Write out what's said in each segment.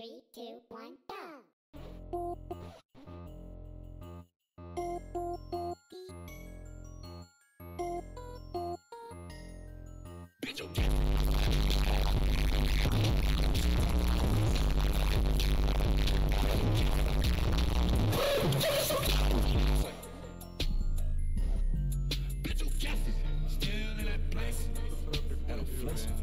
3, 2, 1, go! Bitch, you get Bitch, you guessing, still in that place, and I'm flexing.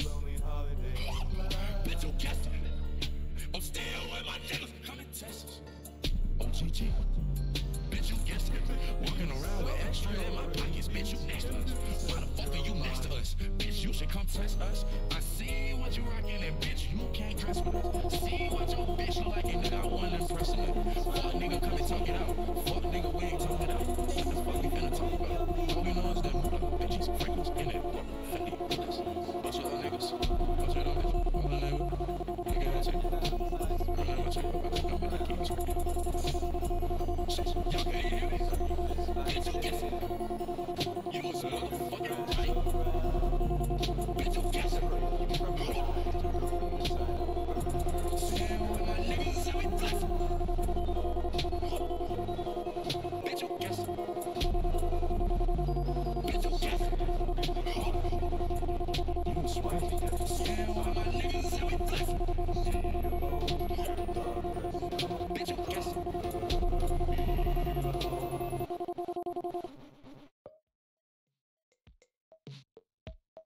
Bitch, you guessing, I'm still with my niggas, come and test us. OGG, bitch, you guessing, walking around with extra in my pockets, bitch, you next to us. Why the fuck are you next to us? Bitch, you should come test us. I see what you rockin', and bitch, you can't dress with us. See what your bitch look like, and nigga, I want